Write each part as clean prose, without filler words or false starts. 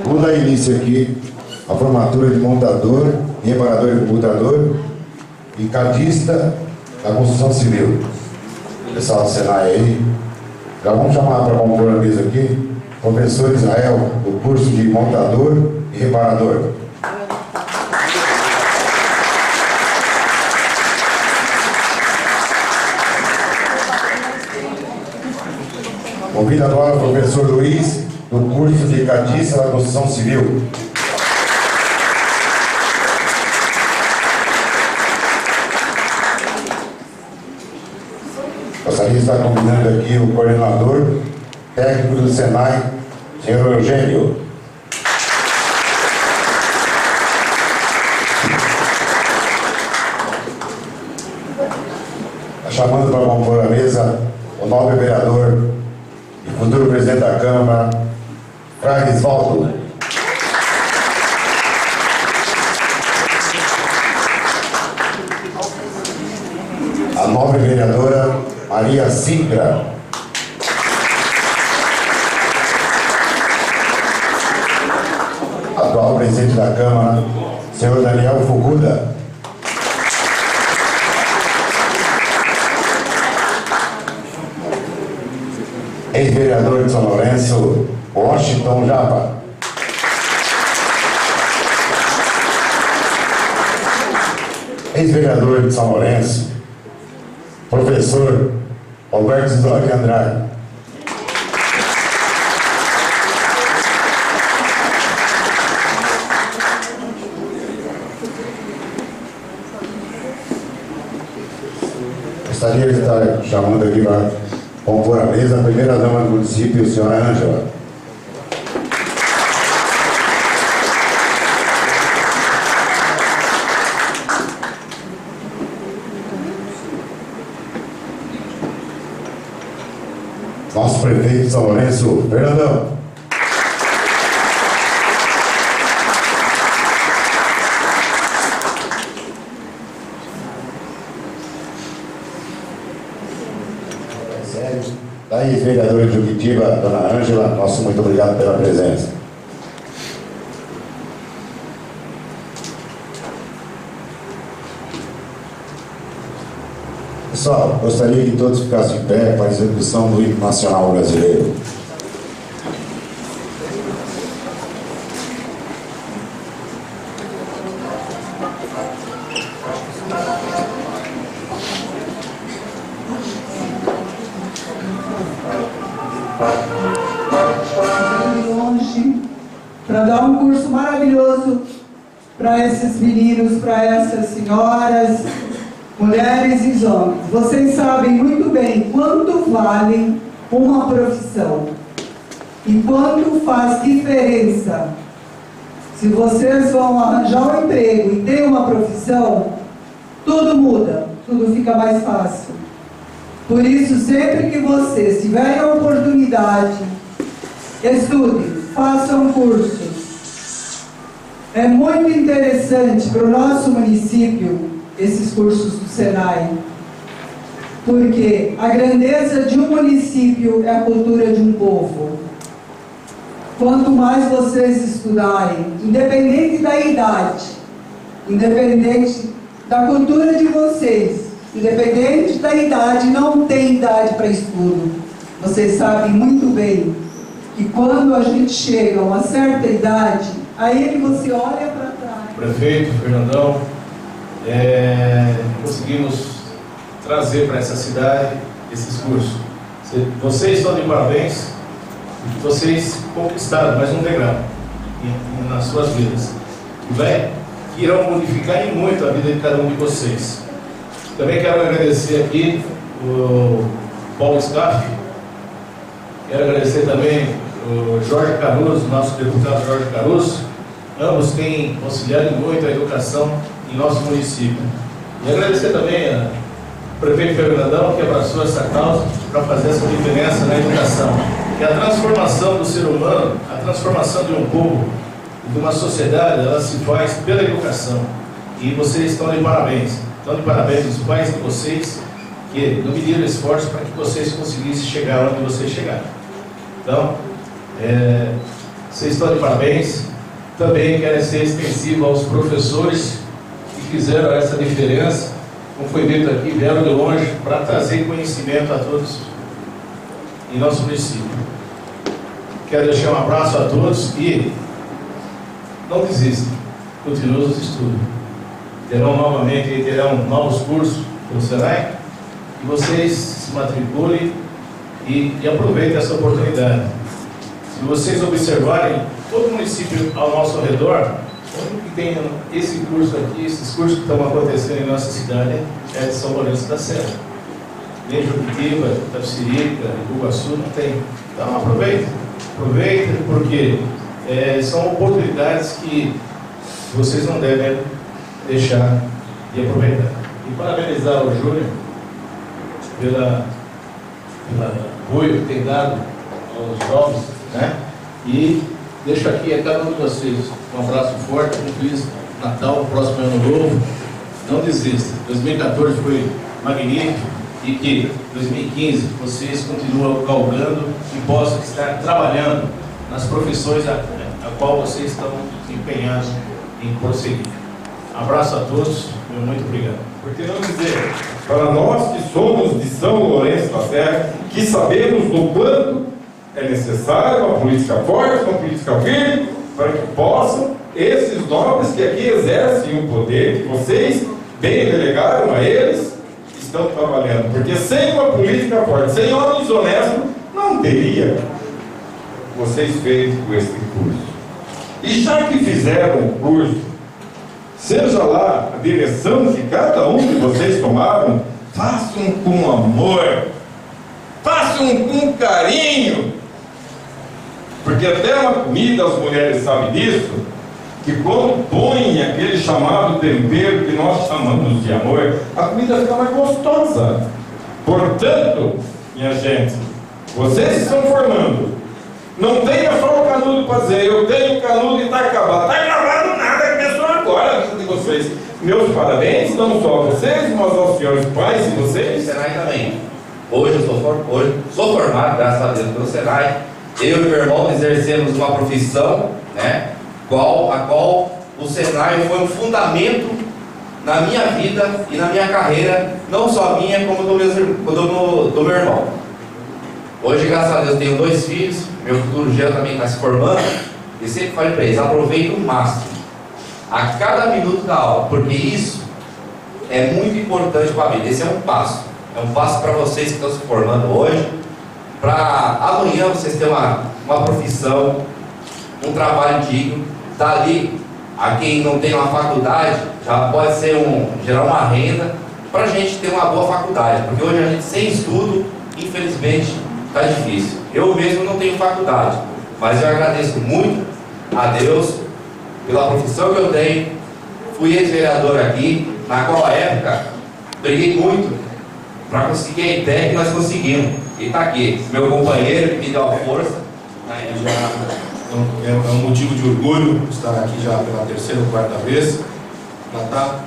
Vou dar início aqui à formatura de montador, reparador de computador e cadista da construção civil. O pessoal do Senai aí. Já vamos chamar para compor a mesa aqui o professor Israel, do curso de montador e reparador. Convido agora o professor Luiz, do curso de cadista da construção civil. Gostaria de estar convidando aqui o coordenador técnico do Senai, senhor Eugênio. Chamando para compor a mesa o nobre vereador e futuro presidente da Câmara, Fragisvaldo. A nobre vereadora Maria Singra. Atual presidente da Câmara, senhor Daniel Fukuda. Ex-vereador de São Lourenço, Washington Japa. Ex-vereador de São Lourenço, professor Alberto Zidório Andrade. Gostaria de estar chamando aqui para compor a mesa a primeira dama do município, a senhora Ângela. Nosso prefeito de São Lourenço, Fernandão. Daí, vereadora de Juquitiba, dona Ângela, nosso muito obrigado pela presença. Pessoal, gostaria que todos ficassem de pé para a execução do hino nacional brasileiro. Para dar um curso maravilhoso para esses meninos, para essas senhoras, mulheres e homens. Vocês sabem muito bem quanto vale uma profissão e quanto faz diferença. Se vocês vão arranjar um emprego e ter uma profissão, tudo muda, tudo fica mais fácil. Por isso, sempre que vocês tiverem a oportunidade, estudem, façam cursos. É muito interessante para o nosso município esses cursos do Senai, porque a grandeza de um município é a cultura de um povo. Quanto mais vocês estudarem, independente da idade, independente da cultura de vocês, independente da idade, não tem idade para estudo. Vocês sabem muito bem que quando a gente chega a uma certa idade, aí é que você olha para trás. Prefeito Fernandão, conseguimos trazer para essa cidade esses cursos. Vocês estão de parabéns, vocês conquistaram mais um degrau nas suas vidas, que irão modificar em muito a vida de cada um de vocês. Também quero agradecer aqui o Paulo Scaff, quero agradecer também o Jorge Caruso, nosso deputado Jorge Caruso. Ambos têm auxiliado muito a educação em nosso município. E agradecer também ao prefeito Fernandão, que abraçou essa causa para fazer essa diferença na educação. Que a transformação do ser humano, a transformação de um povo, de uma sociedade, ela se faz pela educação. E vocês estão de parabéns. Estão de parabéns os pais de vocês, que não mediram esforço para que vocês conseguissem chegar onde vocês chegaram. Então, Vocês estão de parabéns. Também quero ser extensivo aos professores que fizeram essa diferença, como foi dito aqui, vieram de longe para trazer conhecimento a todos em nosso município. Quero deixar um abraço a todos e não desistam, continuem os estudos. Terão novos cursos pelo Senai e vocês se matriculem e aproveitem essa oportunidade. Se vocês observarem todo o município ao nosso redor, onde que tem esse curso aqui, esses cursos que estão acontecendo em nossa cidade, é de São Lourenço da Serra. Nem Juquitiba, Itapecerica, Iguaçu não tem. Então aproveitem porque são oportunidades que vocês não devem deixar de aproveitar. E parabenizar o Júnior pela apoio que tem dado aos jovens, né? E deixo aqui a cada um de vocês um abraço forte, um feliz Natal, próximo ano novo. Não desista. 2014 foi magnífico e que 2015 vocês continuam galgando e possam estar trabalhando nas profissões a qual vocês estão empenhados em prosseguir. Abraço a todos e muito obrigado. Por que não dizer, para nós que somos de São Lourenço da Serra, que sabemos do quanto é necessário uma política forte, uma política firme, para que possam, esses nobres que aqui exercem o poder, que vocês bem delegaram a eles, estão trabalhando. Porque sem uma política forte, sem homens honestos, não teria vocês feito com esse curso. E já que fizeram o curso, seja lá a direção que cada um de vocês tomaram, façam com amor, façam com carinho, porque até uma comida, as mulheres sabem disso, que quando põe aquele chamado tempero que nós chamamos de amor, a comida fica mais gostosa. Portanto, minha gente, vocês estão formando. Não tenha só o canudo para dizer, eu tenho canudo e está acabado. Está acabado nada, começou agora a vida de vocês. Meus parabéns, não só a vocês, mas aos senhores pais e vocês. Senai também. Hoje eu sou formado, graças a Deus, pelo Senai. Eu e meu irmão exercemos uma profissão, né, a qual o Senai foi um fundamento na minha vida e na minha carreira, não só minha, como do meu irmão. Hoje, graças a Deus, tenho 2 filhos, meu futuro Jean também está se formando, e sempre falei para eles, aproveitem o máximo, a cada minuto da aula, porque isso é muito importante para a vida. Esse é um passo para vocês que estão se formando hoje, para amanhã vocês terem uma profissão, um trabalho digno. Dali, a quem não tem uma faculdade, já pode ser gerar uma renda, para a gente ter uma boa faculdade, porque hoje a gente sem estudo, infelizmente, está difícil. Eu mesmo não tenho faculdade, mas eu agradeço muito a Deus pela profissão que eu tenho. Fui ex-vereador aqui, na qual época briguei muito para conseguir a ideia que nós conseguimos. E está aqui, meu companheiro que me deu a força. É um motivo de orgulho estar aqui já pela 3ª ou 4ª vez, para estar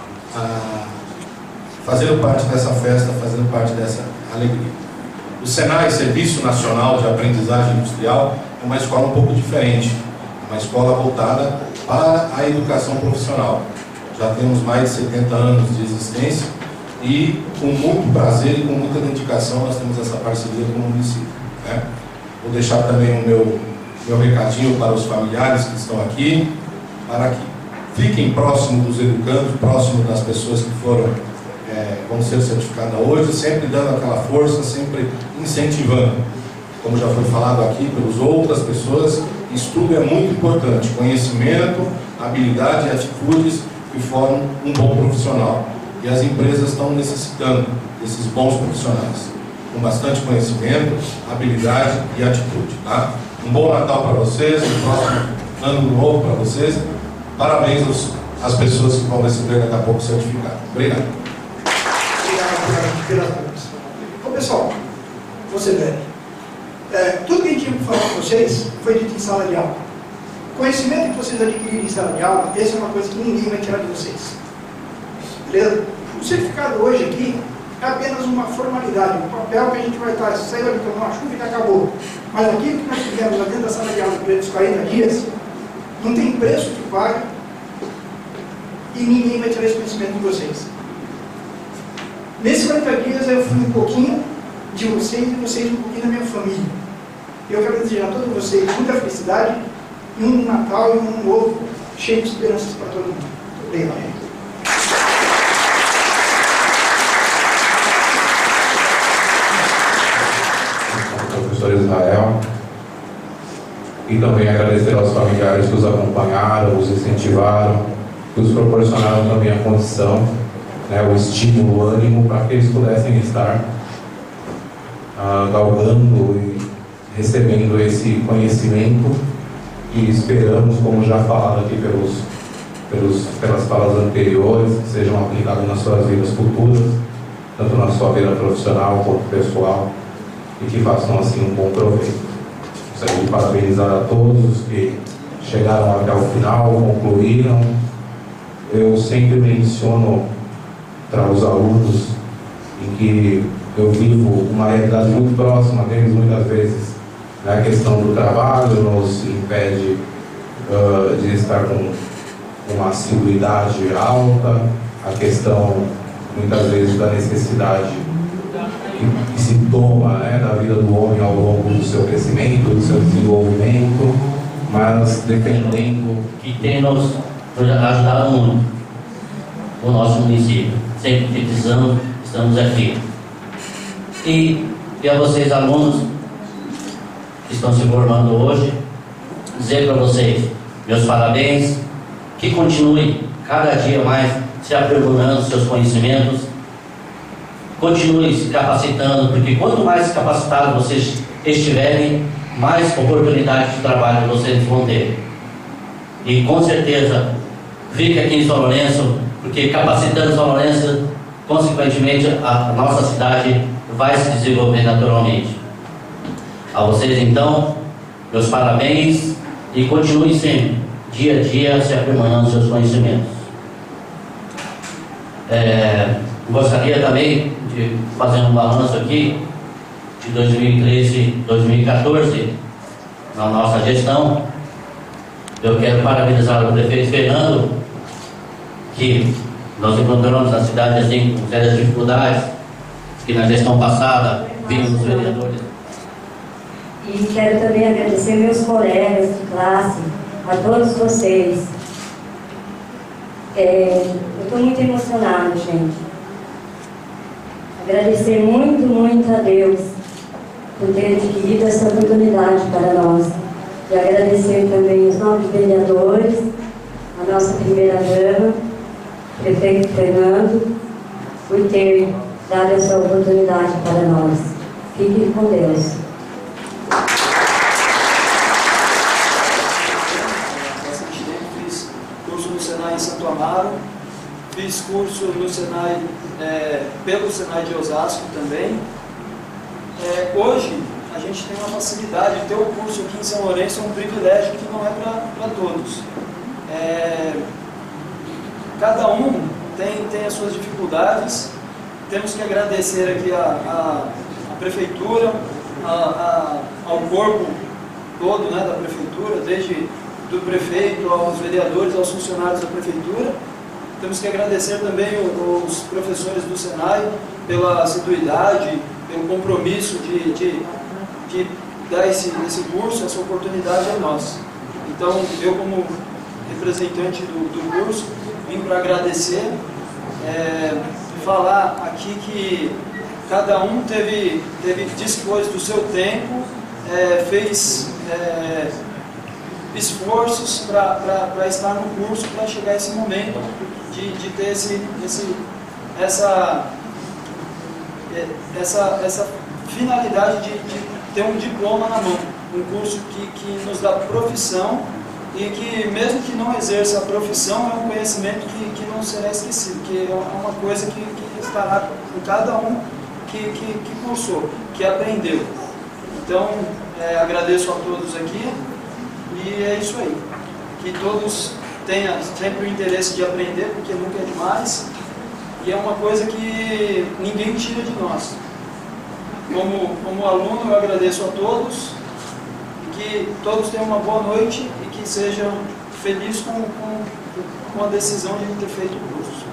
fazendo parte dessa festa, fazendo parte dessa alegria. O Senai, Serviço Nacional de Aprendizagem Industrial, é uma escola um pouco diferente, uma escola voltada para a educação profissional. Já temos mais de 70 anos de existência e com muito prazer e com muita dedicação nós temos essa parceria com o município, né? Vou deixar também o meu recadinho para os familiares que estão aqui, para que fiquem próximo dos educandos, próximo das pessoas que vão ser certificadas hoje, sempre dando aquela força, sempre incentivando. Como já foi falado aqui pelas outras pessoas, estudo é muito importante, conhecimento, habilidade e atitudes que formam um bom profissional. E as empresas estão necessitando desses bons profissionais, com bastante conhecimento, habilidade e atitude, tá? Um bom Natal para vocês, um próximo ano novo para vocês. Parabéns às pessoas que vão receber daqui a pouco o certificado. Obrigado. Obrigado pela pergunta. Bom, pessoal, você deve. Tudo que a gente tinha para falar com vocês foi dito em sala de aula. O conhecimento que vocês adquiriram em sala de aula, essa é uma coisa que ninguém vai tirar de vocês. Beleza? O certificado hoje aqui é apenas uma formalidade, um papel que a gente vai estar, saiu ali, tomou uma chuva e acabou. Mas aquilo que nós fizemos lá dentro da sala de aula durante os 40 dias, não tem preço que pague e ninguém vai tirar esse conhecimento de vocês. Nesses 40 dias eu fui um pouquinho de vocês e vocês um pouquinho da minha família. Eu quero desejar a todos vocês muita felicidade e um Natal e um Ano Novo cheio de esperanças para todo mundo. Muito obrigado. Professor Israel, e também agradecer aos familiares que os acompanharam, os incentivaram, que os proporcionaram também a condição, né, o estímulo, o ânimo para que eles pudessem estar galgando e recebendo esse conhecimento e esperamos, como já falado aqui pelas falas anteriores, que sejam aplicados nas suas vidas futuras, tanto na sua vida profissional quanto pessoal, e que façam assim um bom proveito. Gostaria de parabenizar a todos os que chegaram até o final, concluíram. Eu sempre menciono para os alunos em que eu vivo uma realidade muito próxima deles, muitas vezes, né? A questão do trabalho nos impede de estar com uma assiduidade alta, a questão, muitas vezes, da necessidade que se toma, né, da vida do homem ao longo do seu crescimento, do seu desenvolvimento, mas dependendo... Que tem nos ajudado muito o nosso município. Sempre que precisamos, estamos aqui. E a vocês, alunos que estão se formando hoje, dizer para vocês meus parabéns, que continue cada dia mais se aprimorando seus conhecimentos, continue se capacitando, porque quanto mais capacitados vocês estiverem, mais oportunidades de trabalho vocês vão ter. E com certeza, fique aqui em São Lourenço, porque capacitando São Lourenço, consequentemente, a nossa cidade vai se desenvolver naturalmente. A vocês, então, meus parabéns e continue sempre, dia a dia, se aprimorando seus conhecimentos. Gostaria também de fazer um balanço aqui de 2013 e 2014 na nossa gestão. Eu quero parabenizar o prefeito Fernando, que nós encontramos na cidade assim com sérias dificuldades, que na gestão passada vimos os vereadores. E quero também agradecer meus colegas de classe, a todos vocês. Eu estou muito emocionada, gente. Agradecer muito, muito a Deus por ter adquirido essa oportunidade para nós. E agradecer também os novos vereadores, a nossa primeira-dama, o prefeito Fernando, por ter dado essa oportunidade para nós. Fiquem com Deus. Bastante tempo fiz curso no Senai em Santo Amaro, fiz curso no Senai, pelo Senai de Osasco também. Hoje a gente tem uma facilidade de ter o curso aqui em São Lourenço, é um privilégio que não é para todos. Cada um tem as suas dificuldades. Temos que agradecer aqui a Prefeitura, ao corpo todo, né, da Prefeitura, desde do prefeito aos vereadores, aos funcionários da Prefeitura. Temos que agradecer também os professores do Senai pela assiduidade, pelo compromisso de dar esse curso, essa oportunidade é nossa. Então, eu como representante do curso, vim para agradecer, falar aqui que cada um dispôs do seu tempo, fez esforços para estar no curso, para chegar a esse momento de ter essa finalidade de ter um diploma na mão, um curso que nos dá profissão e que, mesmo que não exerça a profissão, é um conhecimento que não será esquecido, que é uma coisa que estará com cada um que cursou, que aprendeu. Então, agradeço a todos aqui e é isso aí. Que todos tenham sempre o interesse de aprender, porque nunca é demais, E é uma coisa que ninguém tira de nós. Como aluno, eu agradeço a todos, e que todos tenham uma boa noite e que sejam felizes com a decisão de ter feito o curso.